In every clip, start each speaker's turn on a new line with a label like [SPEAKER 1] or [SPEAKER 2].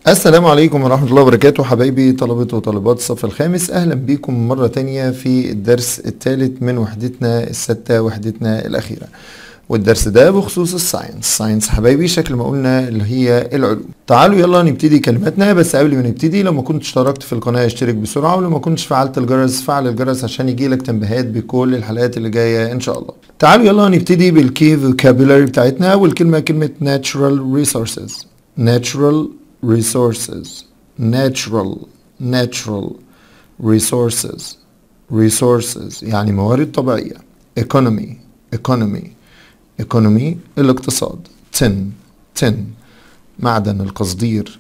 [SPEAKER 1] السلام عليكم ورحمة الله وبركاته حبايبي طلبة وطالبات الصف الخامس. أهلا بكم مرة تانية في الدرس الثالث من وحدتنا الستة، وحدتنا الأخيرة. والدرس ده بخصوص الساينس حبايبي، شكل ما قلنا اللي هي العلوم. تعالوا يلا نبتدي كلماتنا، بس قبل ما نبتدي لو ما كنتش اشتركت في القناة اشترك بسرعة، ولو ما كنتش فعلت الجرس فعل الجرس عشان يجيلك تنبيهات بكل الحلقات اللي جاية إن شاء الله. تعالوا يلا نبتدي بالكي فوكابولاري بتاعتنا، والكلمة كلمة natural resources. natural resources يعني موارد طبيعية. economy الاقتصاد. tin معدن القصدير.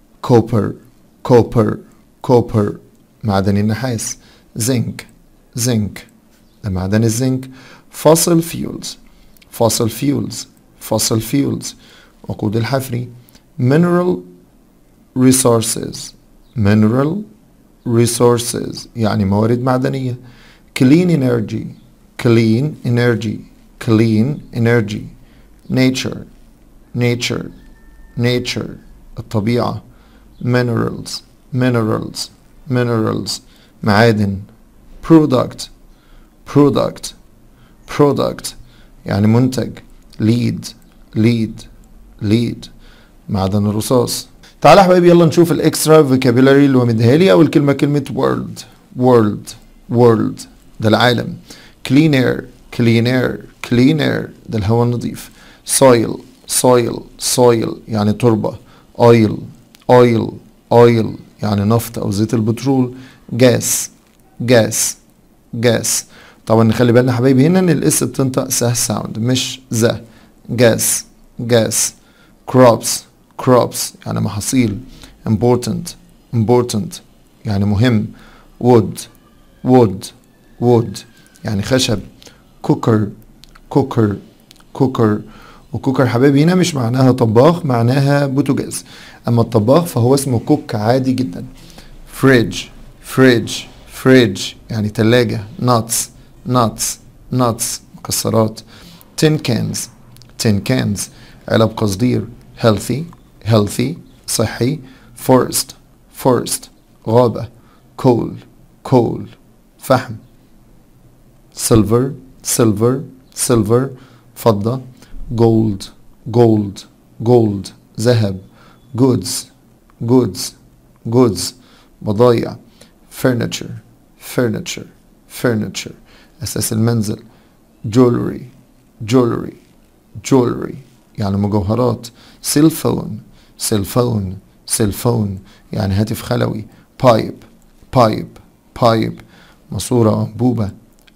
[SPEAKER 1] copper معدن النحاس. zinc معدن الزنك. fossil fuels وقود الحفري. mineral resources يعني موارد معدنية. clean energy. nature الطبيعة. minerals معادن. product يعني منتج. lead معدن الرصاص. تعالى يا حبايبي يلا نشوف الاكسترا فوكابولاري اللي هو مديها لي. اول كلمه كلمه world ده العالم. clean air ده الهواء النظيف. soil يعني تربه. oil يعني نفط او زيت البترول. gas طبعا نخلي بالنا يا حبايبي هنا ان الاس بتنطق ساوند مش ذا. gas crops يعني محاصيل. important يعني مهم. wood يعني خشب. cooker وكوكر حبايبي هنا مش معناها طباخ، معناها بوتاجاز. اما الطباخ فهو اسمه كوك عادي جدا. fridge يعني تلاجة. nuts مكسرات. tin cans علب قصدير. healthy صحي. forest غابة. coal فحم. silver فضة. gold ذهب. goods بضايع. furniture أساس المنزل. jewelry يعني مجوهرات. سيلفون يعني هاتف خلوي. pipe ماسورة أنبوبة.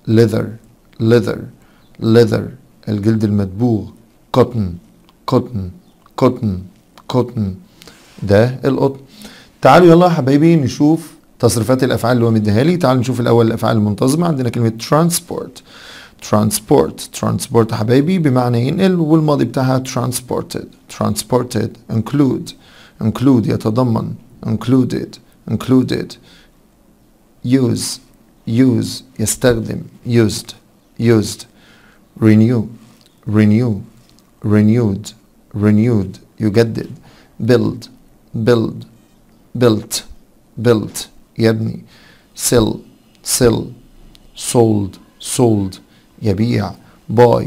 [SPEAKER 1] leather الجلد المدبوغ. cotton ده القطن. تعالوا يلا يا حبايبي نشوف تصريفات الأفعال اللي هو مديها لي. تعالوا نشوف الأول الأفعال المنتظمة. عندنا كلمة transport حبايبي بمعنى ينقل، والماضي بتاعها transported. include يتضمن. included use يستخدم. used renewed يجدد. built يبني. sell sold يبيع. buy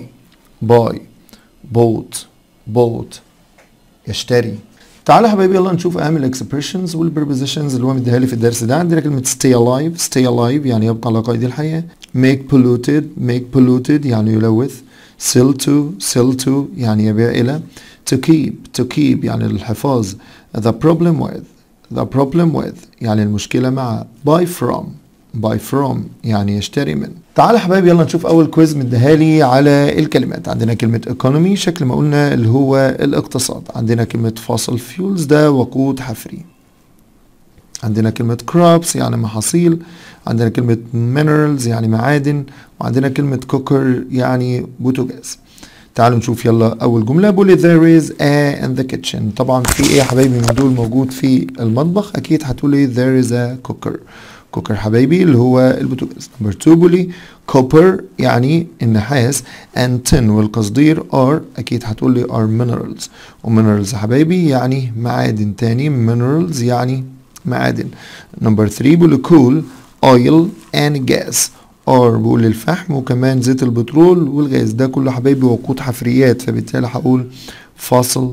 [SPEAKER 1] bought يشتري. تعالى يا حبايبي يلا نشوف اهم الاكسبريشنز والبربوزيشنز اللي هو مديها لي في الدرس ده. عندنا كلمه stay alive يعني يبقى على قيد الحياه. make polluted يعني يلوث. sell to يعني يبيع الى. to keep يعني الحفاظ. the problem with يعني المشكله مع. buy from يعني يشتري من. تعالى يا حبايبي يلا نشوف اول كويز مديها لي على الكلمات. عندنا كلمه economy شكل ما قلنا اللي هو الاقتصاد. عندنا كلمه fossil fuels ده وقود حفري. عندنا كلمه crops يعني محاصيل. عندنا كلمه minerals يعني معادن. وعندنا كلمه cooker يعني بوتاجاز. تعالوا نشوف يلا اول جمله. بقول there is a in the kitchen. طبعا في ايه يا حبايبي من دول موجود في المطبخ؟ اكيد هتقولي there is a cooker حبايبي اللي هو البوتاجاز. نمبر 2 بولي copper يعني النحاس and tin والقصدير are أكيد هتقول لي are minerals وminerals يا حبايبي يعني معادن تاني minerals يعني معادن. نمبر 3 بيقول coal oil and gas or بقول الفحم وكمان زيت البترول والغاز ده كله حبايبي وقود حفريات فبالتالي هقول fossil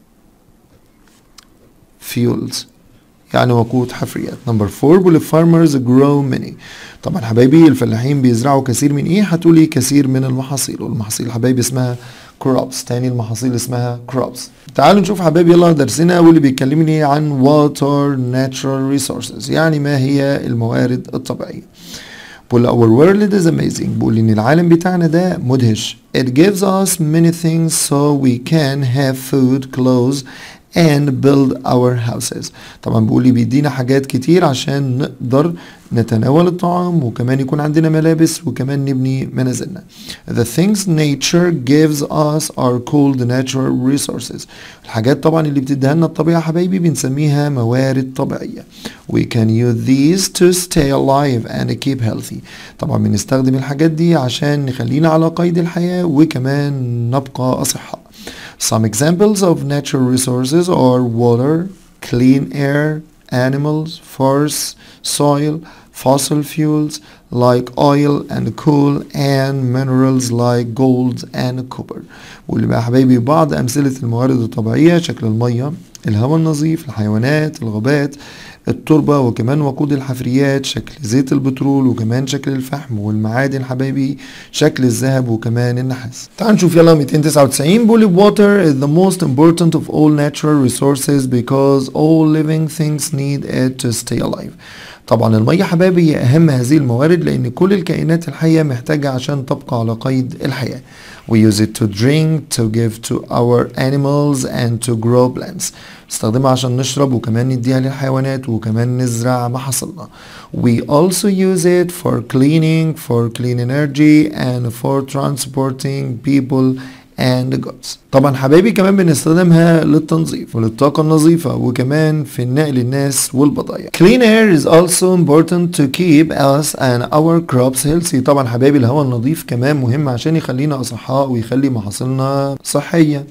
[SPEAKER 1] fuels يعني وقود حفريات. نمبر 4 بيقول farmers grow many طبعا حبايبي الفلاحين بيزرعوا كثير من ايه هتقولي كثير من المحاصيل والمحاصيل حبايبي اسمها crops تاني المحاصيل اسمها crops. تعالوا نشوف حبايبي يلا درسنا واللي بيكلمني عن what are natural resources يعني ما هي الموارد الطبيعية. بقول our world is amazing بقول ان العالم بتاعنا ده مدهش it gives us many things so we can have food clothes and build our houses طبعا بيقول لي بيدينا حاجات كتير عشان نقدر نتناول الطعام وكمان يكون عندنا ملابس وكمان نبني منازلنا. The things nature gives us are called natural resources الحاجات طبعا اللي بتديها لنا الطبيعة حبايبي بنسميها موارد طبيعية. We can use these to stay alive and keep healthy طبعا بنستخدم الحاجات دي عشان نخلينا على قيد الحياة وكمان نبقى أصحاء. Some examples of natural resources are water, clean air, animals, forests, soil, fossil fuels like oil and coal and minerals like gold and copper. واللي بقى حبايبي بعض أمثلة الموارد الطبيعية شكل المية الهواء النظيف الحيوانات الغابات التربة وكمان وقود الحفريات شكل زيت البترول وكمان شكل الفحم والمعادن حبايبي شكل الذهب وكمان النحاس. تعال نشوف يلا 299 بيقول water is the most important of all natural resources because all living things need it to stay alive. طبعا المية حبايبي هي أهم هذه الموارد لأن كل الكائنات الحية محتاجة عشان تبقى على قيد الحياة. We use it to drink, to give to our animals and to grow plants. نستخدمها عشان نشرب وكمان نديها للحيوانات وكمان نزرع محاصيلنا. We also use it for cleaning, for clean energy and for transporting people and goods. طبعا حبايبي كمان بنستخدمها للتنظيف وللطاقة النظيفة وكمان في النقل الناس والبضائع. Clean air is also important to keep us and our crops healthy. طبعا حبايبي الهواء النظيف كمان مهم عشان يخلينا أصحاء ويخلي محاصيلنا صحية.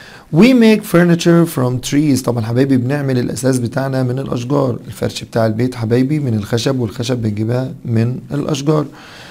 [SPEAKER 1] We make furniture from trees. طبعا حبايبي بنعمل الأساس بتاعنا من الأشجار. الفرش بتاع البيت حبايبي من الخشب والخشب بنجيبها من الأشجار.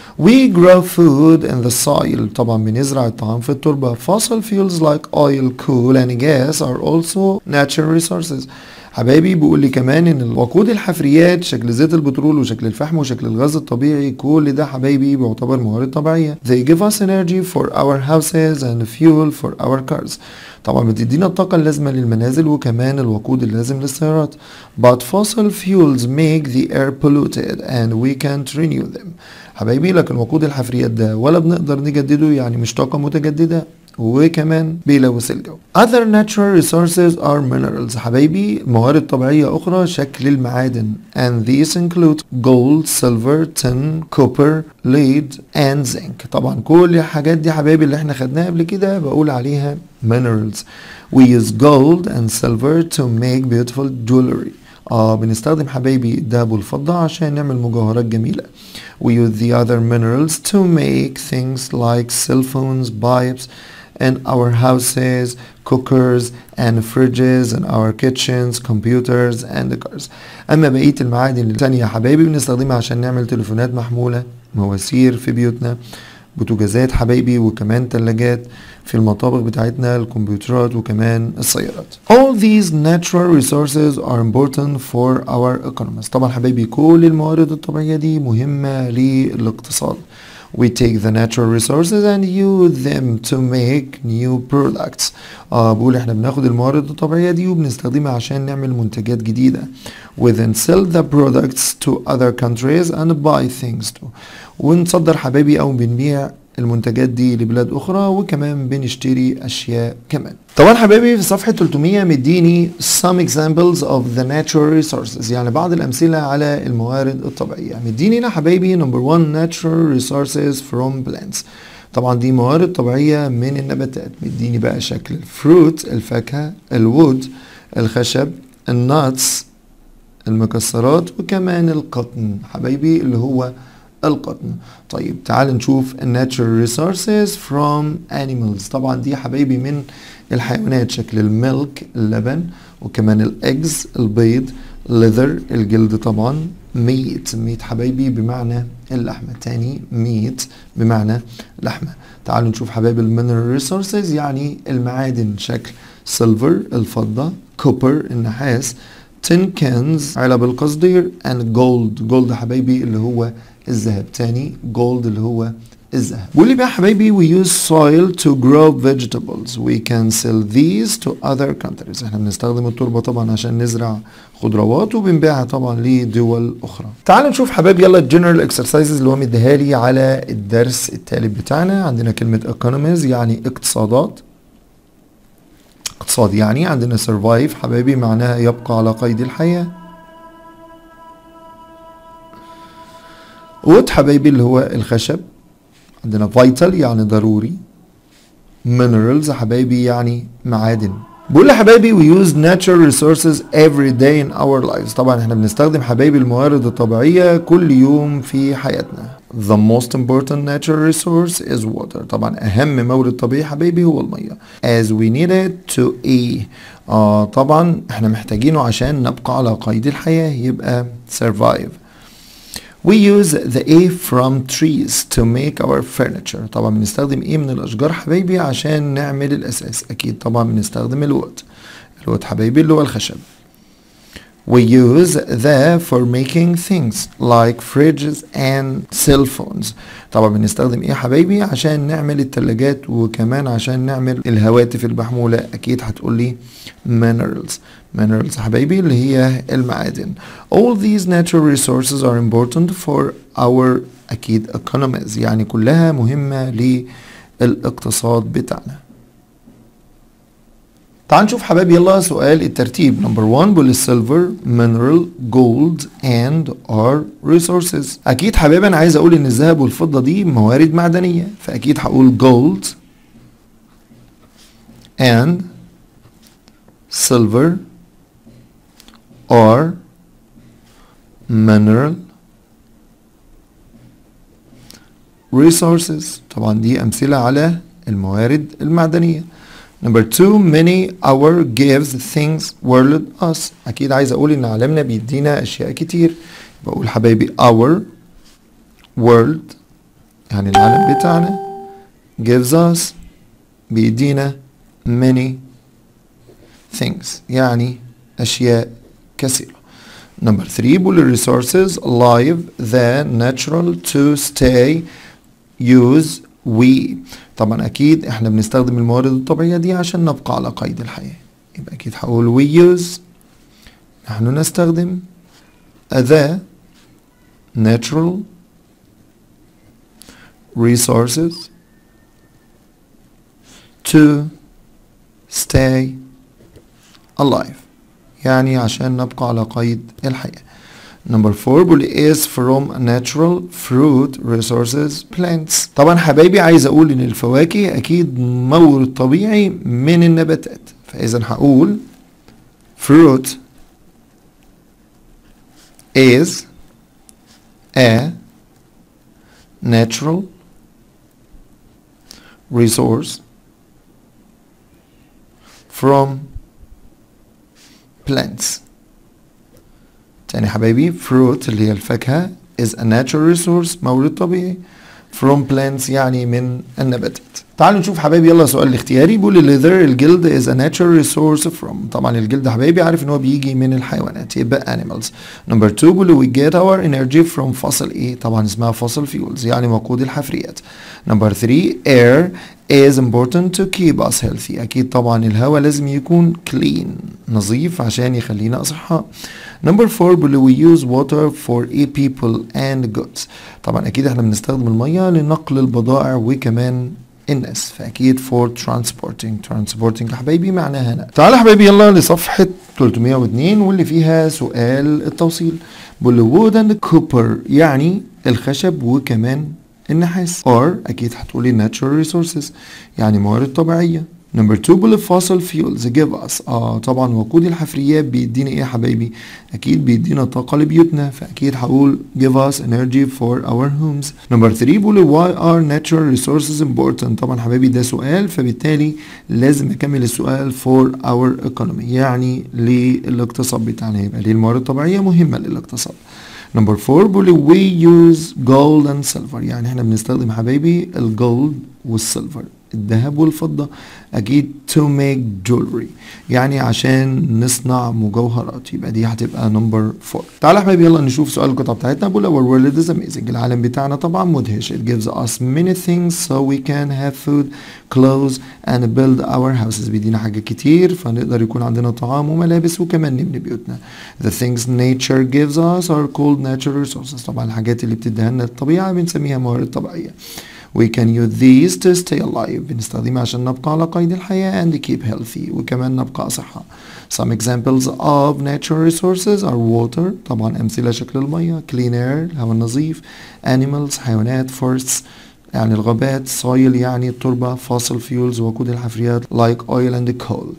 [SPEAKER 1] We grow food in the soil. طبعا بنزرع الطعام في التربة. Fossil fuels like oil, coal and gas are also natural resources. حبايبي بيقول لي كمان ان الوقود الحفريات شكل زيت البترول وشكل الفحم وشكل الغاز الطبيعي كل ده حبايبي بيعتبر موارد طبيعية. They give us energy for our houses and fuel for our cars. طبعا بتدينا الطاقة اللازمة للمنازل وكمان الوقود اللازم للسيارات. But fossil fuels make the air polluted and we can't renew them. حبايبي لكن وقود الحفريات ده ولا بنقدر نجدده يعني مش طاقة متجددة وكمان بيلوث الجو. Other natural resources are minerals. حبايبي موارد طبيعية أخرى شكل المعادن and these include gold, silver, tin, copper, lead and zinc. طبعا كل الحاجات دي حبايبي اللي احنا خدناها قبل كده بقول عليها minerals. We use gold and silver to make beautiful jewelry. بنستخدم حبايبي الذهب والفضة عشان نعمل مجوهرات جميلة. We use the other minerals to make things like cell phones, pipes, in our houses, cookers and fridges in our kitchens, computers and cars. أما بقية المعادن الثانية يا حبايبي بنستخدمها عشان نعمل تليفونات محمولة، مواسير في بيوتنا، بوتاجازات حبايبي وكمان تلاجات في المطابخ بتاعتنا، الكمبيوترات وكمان السيارات. All these natural resources are important for our economies. طبعا حبايبي كل الموارد الطبيعية دي مهمة للاقتصاد. We take the natural resources and use them to make new products. بقول احنا بناخد الموارد الطبيعية دي وبنستخدمها عشان نعمل منتجات جديدة. We then sell the products to other countries and buy things too. ونصدر حبايبي او بنبيع المنتجات دي لبلاد اخرى وكمان بنشتري اشياء كمان. طبعا حبايبي في صفحة 300 مديني some examples of the natural resources يعني بعض الامثلة على الموارد الطبيعية. مديني هنا حبايبي number 1 natural resources from plants. طبعا دي موارد طبيعية من النباتات. مديني بقى شكل الفروت الفاكهة، الوود الخشب، الناتس المكسرات وكمان القطن حبايبي اللي هو القطن. طيب تعال نشوف natural resources from animals. طبعا دي حبايبي من الحيوانات، شكل الميلك اللبن، وكمان الاجز البيض، leather الجلد طبعا، meat حبايبي بمعنى اللحمة. تاني meat بمعنى لحمة. تعالوا نشوف حبايبي mineral resources يعني المعادن، شكل silver الفضة، copper النحاس، tin cans علب القصدير، and gold حبايبي اللي هو الذهب. تاني gold اللي هو الذهب. واللي بقى حبايبي we use soil to grow vegetables. We can sell these to other countries. احنا بنستخدم التربة طبعا عشان نزرع خضروات وبنبيعها طبعا لدول اخرى. تعالوا نشوف حبايبي يلا general exercises اللي هو مديها لي على الدرس التالت بتاعنا. عندنا كلمة economies يعني اقتصاد يعني. عندنا survive حبايبي معناها يبقى على قيد الحياة. wood حبايبي اللي هو الخشب. عندنا vital يعني ضروري. minerals حبايبي يعني معادن. بقول حبايبي we use natural resources every day in our lives. طبعا احنا بنستخدم حبايبي الموارد الطبيعية كل يوم في حياتنا. The most important natural resource is water. طبعا اهم مورد طبيعي حبايبي هو المية. As we need it to eat. طبعا احنا محتاجينه عشان نبقى على قيد الحياة، يبقى survive. We use the A from trees to make our furniture. طبعا بنستخدم ايه من الاشجار حبايبي عشان نعمل الاساس؟ اكيد طبعا بنستخدم الوود حبايبي اللي هو الخشب. We use the for making things like fridges and cell phones. طبعا بنستخدم ايه حبايبي عشان نعمل الثلاجات وكمان عشان نعمل الهواتف المحمولة؟ اكيد هتقولي minerals حبايبي اللي هي المعادن. All these natural resources are important for our اكيد economies يعني كلها مهمة للاقتصاد بتاعنا. تعال نشوف حبايبي يلا سؤال الترتيب. نمبر 1 بيقول silver, mineral, gold and are resources. اكيد حبايبي انا عايز اقول ان الذهب والفضة دي موارد معدنية، فاكيد هقول gold and silver are mineral resources. طبعا دي امثلة على الموارد المعدنية. Number 2 many our gives things world us. اكيد عايز اقول ان عالمنا بيدينا اشياء كتير، بقول حبايبي our world يعني العالم بتاعنا، gives us بيدينا many things يعني اشياء كثيرة. Number 3 بقول resources live the natural to stay use we. طبعا اكيد احنا بنستخدم الموارد الطبيعية دي عشان نبقى على قيد الحياة، يبقى اكيد هقول we use نحن نستخدم the natural resources to stay alive يعني عشان نبقى على قيد الحياة. Number 4 بقول is from natural fruit resources plants. طبعا حبايبي عايز اقول ان الفواكه اكيد مورد طبيعي من النباتات، فاذا هقول fruit is a natural resource from plants. تاني حبايبي fruit اللي هي الفاكهة is a natural resource مورد طبيعي from plants يعني من النباتات. تعالوا نشوف حبايبي يلا سؤال الاختياري. بيقول leather الجلد is a natural resource from. طبعا الجلد حبايبي عارف ان هو بيجي من الحيوانات يبقى animals. Number 2 بيقول we get our energy from fossil ايه؟ طبعا اسمها fossil fuels يعني وقود الحفريات. Number 3 air is important to keep us healthy. اكيد طبعا الهواء لازم يكون clean نظيف عشان يخلينا اصحاء. Number 4 بيقول we use water for people and goods. طبعا اكيد احنا بنستخدم المية لنقل البضائع وكمان الناس، فاكيد for transporting حبايبي معناها نقل. تعالى حبايبي يلا لصفحة 302 واللي فيها سؤال التوصيل. بيقول wood and copper يعني الخشب وكمان النحاس. or اكيد هتقولي natural resources يعني موارد طبيعية. Number 2 بيقول fossil fuels give us طبعا وقود الحفريات بيدينا ايه يا حبايبي؟ اكيد بيدينا طاقة لبيوتنا، فاكيد هقول give us energy for our homes. Number 3 بيقول why are natural resources important؟ طبعا حبايبي ده سؤال، فبالتالي لازم اكمل السؤال for our economy، يعني للاقتصاد بتاعنا، يبقى ليه الموارد الطبيعية مهمة للاقتصاد. Number 4 بيقول we use gold and silver، يعني احنا بنستخدم حبايبي الجولد والسيلفر، الذهب والفضة، أكيد to make jewelry، يعني عشان نصنع مجوهرات، يبقى دي هتبقى number 4. تعالى يا حبايبي يلا نشوف سؤال القطعة بتاعتنا. بقول our world is amazing، العالم بتاعنا طبعا مدهش. it gives us many things so we can have food, clothes and build our houses، بيدينا حاجات كتير فنقدر يكون عندنا طعام وملابس وكمان نبني بيوتنا. the things nature gives us are called natural resources، طبعا الحاجات اللي بتديها لنا الطبيعة بنسميها موارد طبيعية. We can use these to stay alive، بنستخدمها عشان نبقى على قيد الحياة and keep healthy، وكمان نبقى أصحاء. Some examples of natural resources are water، طبعا أمثلة شكل المية، clean air الهواء النظيف، animals حيوانات، forests يعني الغابات، soil يعني التربة، fossil fuels وقود الحفريات like oil and coal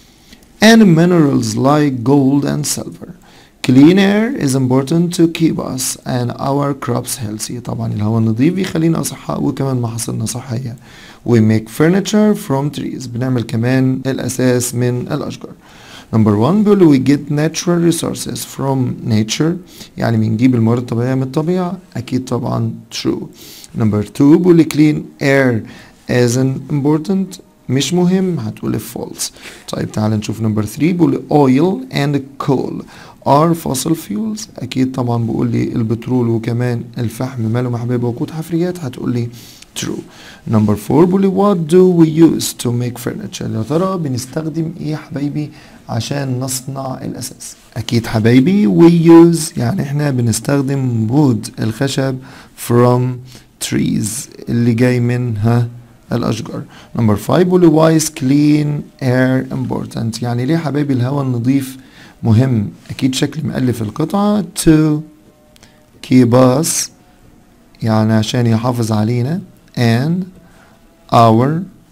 [SPEAKER 1] and minerals like gold and silver. Clean air is important to keep us and our crops healthy، طبعا الهواء النظيف بيخلينا أصحاء وكمان محاصيلنا صحية. We make furniture from trees، بنعمل كمان الأساس من الأشجار. Number 1 بيقول we get natural resources from nature، يعني بنجيب الموارد الطبيعية من الطبيعة، أكيد طبعا true. Number 2 بيقول clean air isn't important، مش مهم، هتقول false. طيب تعال نشوف number 3 بيقول oil and coal are fossil fuels، اكيد طبعا بقول لي البترول وكمان الفحم مالهم يا حبايبي وقود حفريات، هتقول لي true. number 4 بقول لي what do we use to make furniture، يا ترى بنستخدم ايه يا حبايبي عشان نصنع الاساس؟ اكيد حبايبي we use يعني احنا بنستخدم wood الخشب from trees اللي جاي منها الاشجار. number 5 بقول لي why is clean air important، يعني ليه حبايبي الهواء النظيف مهم؟ اكيد شكل مؤلف القطعة to keep us يعني عشان يحافظ علينا and our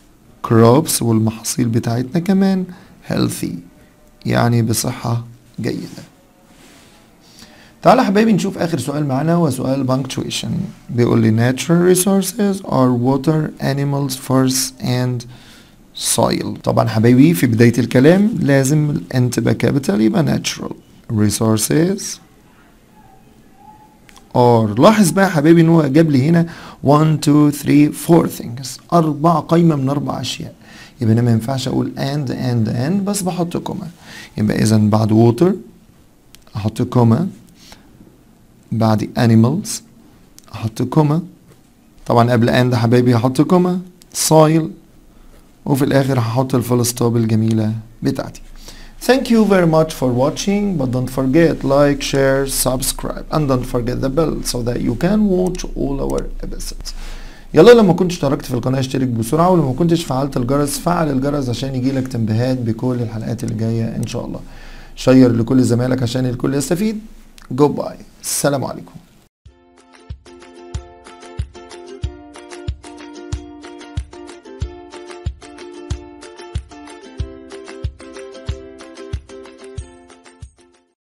[SPEAKER 1] crops والمحاصيل بتاعتنا كمان healthy يعني بصحة جيدة. تعالى حبايبي نشوف اخر سؤال معانا وسؤال punctuation. بيقول لي natural resources are water, animals, forests and soil. طبعا حبايبي في بداية الكلام لازم ال N تبقى capital يبقى natural resources or، لاحظ بقى حبايبي ان هو جاب لي هنا 1 2 3 4 things، 4 قايمة من 4 اشياء، يبقى انا ما ينفعش اقول and بس بحط كوما، يبقى اذا بعد water احط كوما، بعد animals احط كوما، طبعا قبل and حبايبي هحط كوما، soil، وفي الاخر هحط الفول ستوب الجميلة بتاعتي. Thank you very much for watching, but don't forget like, share, subscribe and don't forget the bell so that you can watch all our episodes. يلا لما كنت اشتركت في القناة اشترك بسرعة، ولما كنتش فعلت الجرس فعل الجرس عشان يجيلك تنبيهات بكل الحلقات اللي جاية ان شاء الله. شير لكل زمايلك عشان الكل يستفيد. Goodbye. السلام عليكم.